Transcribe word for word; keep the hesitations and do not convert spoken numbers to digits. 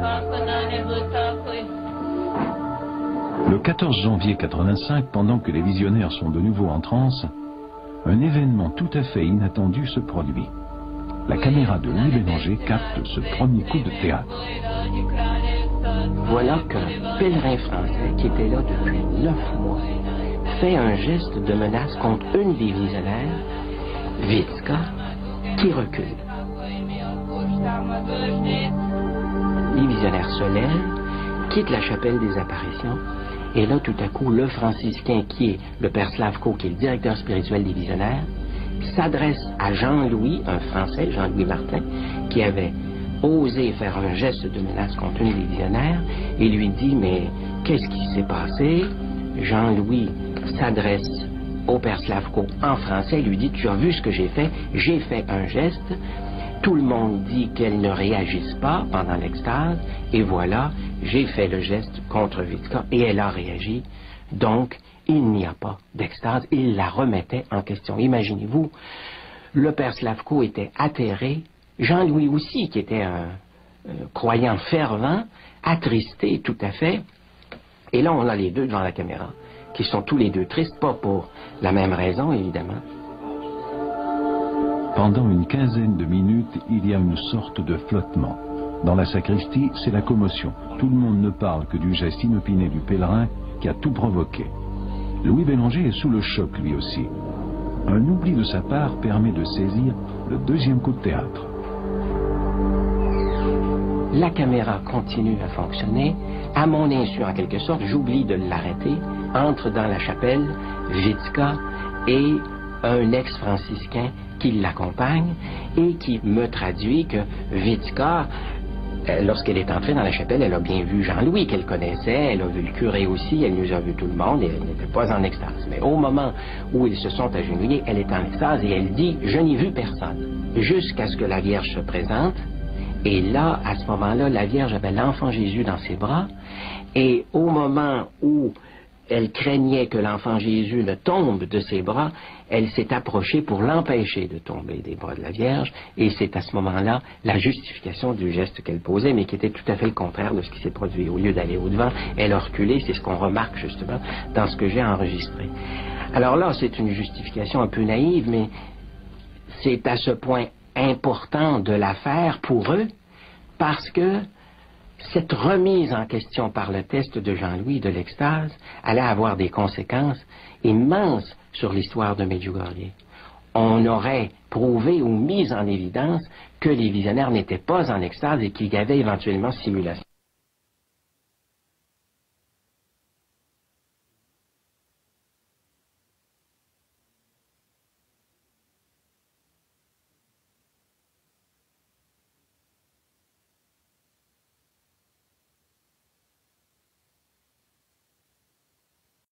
Le quatorze janvier quatre-vingt-cinq, pendant que les visionnaires sont de nouveau en transe, un événement tout à fait inattendu se produit. La caméra de Louis Bélanger capte ce premier coup de théâtre. Voilà qu'un pèlerin français qui était là depuis neuf mois fait un geste de menace contre une des visionnaires, Witzka, qui recule. Les visionnaires se lèvent, quittent la chapelle des apparitions, et là, tout à coup, le franciscain, qui est le père Slavko, qui est le directeur spirituel des visionnaires, s'adresse à Jean-Louis, un Français, Jean-Louis Martin, qui avait osé faire un geste de menace contre une des visionnaires, et lui dit, mais qu'est-ce qui s'est passé? Jean-Louis s'adresse au père Slavko en français, lui dit, tu as vu ce que j'ai fait? J'ai fait un geste. Tout le monde dit qu'elle ne réagisse pas pendant l'extase, et voilà, j'ai fait le geste contre Witzka, et elle a réagi. Donc, il n'y a pas d'extase, il la remettait en question. Imaginez-vous, le père Slavko était atterré, Jean-Louis aussi, qui était un euh, croyant fervent, attristé tout à fait, et là on a les deux devant la caméra, qui sont tous les deux tristes, pas pour la même raison évidemment. Pendant une quinzaine de minutes, il y a une sorte de flottement. Dans la sacristie, c'est la commotion. Tout le monde ne parle que du geste inopiné du pèlerin qui a tout provoqué. Louis Bélanger est sous le choc lui aussi. Un oubli de sa part permet de saisir le deuxième coup de théâtre. La caméra continue à fonctionner. À mon insu, en quelque sorte, j'oublie de l'arrêter. Entre dans la chapelle Witzka et un ex-franciscain qui l'accompagne et qui me traduit que Witzka, lorsqu'elle est entrée dans la chapelle, elle a bien vu Jean-Louis qu'elle connaissait, elle a vu le curé aussi, elle nous a vu tout le monde et elle n'était pas en extase. Mais au moment où ils se sont agenouillés, elle est en extase et elle dit « Je n'ai vu personne » jusqu'à ce que la Vierge se présente. Et là, à ce moment-là, la Vierge avait l'enfant Jésus dans ses bras et au moment où elle craignait que l'enfant Jésus ne tombe de ses bras, elle s'est approchée pour l'empêcher de tomber des bras de la Vierge, et c'est à ce moment-là la justification du geste qu'elle posait, mais qui était tout à fait le contraire de ce qui s'est produit. Au lieu d'aller au-devant, elle a reculé, c'est ce qu'on remarque justement dans ce que j'ai enregistré. Alors là, c'est une justification un peu naïve, mais c'est à ce point important de l'affaire pour eux, parce que cette remise en question par le test de Jean-Louis de l'extase allait avoir des conséquences immenses sur l'histoire de Medjugorje. On aurait prouvé ou mis en évidence que les visionnaires n'étaient pas en extase et qu'il y avait éventuellement simulation.